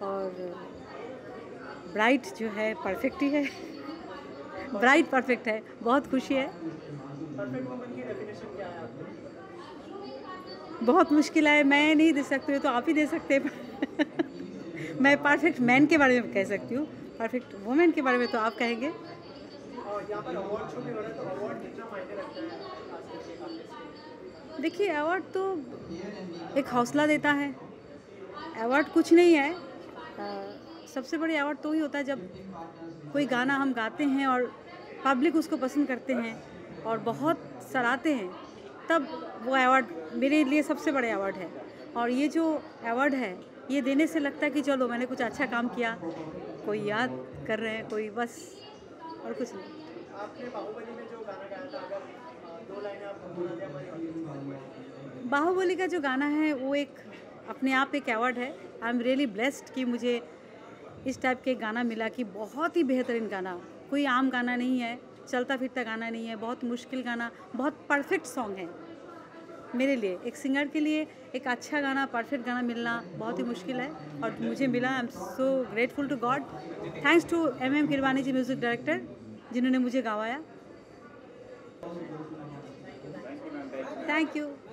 और ब्राइट जो है परफेक्ट ही है। ब्राइट परफेक्ट है, बहुत खुशी है। परफेक्ट वुमन की डेफिनेशन क्या है आपकी? बहुत मुश्किल है, मैं नहीं दे सकती हूँ, तो आप ही दे सकते हैं। मैं परफेक्ट मैन के बारे में कह सकती हूँ, परफेक्ट वुमेन के बारे में तो आप कहेंगे। और यहाँ पर अवार्ड शो भी हो रहा है, तो अवार्ड कितना मायने रखता है खास करके आर्टिस्ट के लिए? देखिए, अवार्ड तो एक हौसला देता है। अवार्ड कुछ नहीं है। सबसे बड़ी अवार्ड तो ही होता है जब कोई गाना हम गाते हैं और पब्लिक उसको पसंद करते हैं और बहुत सराहते हैं, तब वो अवार्ड मेरे लिए सबसे बड़े अवार्ड है। और ये जो अवार्ड है, ये देने से लगता है कि चलो मैंने कुछ अच्छा काम किया, कोई याद कर रहे हैं, कोई बस, और कुछ नहीं। आपने बाहुबली में जो गाना गाया था, अगर 2 लाइनें आप गुनगुना दें हमारी ऑडियंस को। बाहुबली का जो गाना है वो एक अपने आप एक अवार्ड है। आई एम रियली ब्लेस्ड कि मुझे इस टाइप के गाना मिला, कि बहुत ही बेहतरीन गाना, कोई आम गाना नहीं है, चलता फिरता गाना नहीं है, बहुत मुश्किल गाना, बहुत परफेक्ट सॉन्ग है। मेरे लिए एक सिंगर के लिए एक अच्छा गाना, परफेक्ट गाना मिलना बहुत ही मुश्किल है, और मुझे मिला। I am so grateful to God. Thanks to MM Keeravani ji, music director, जिन्होंने मुझे गवाया। Thank you.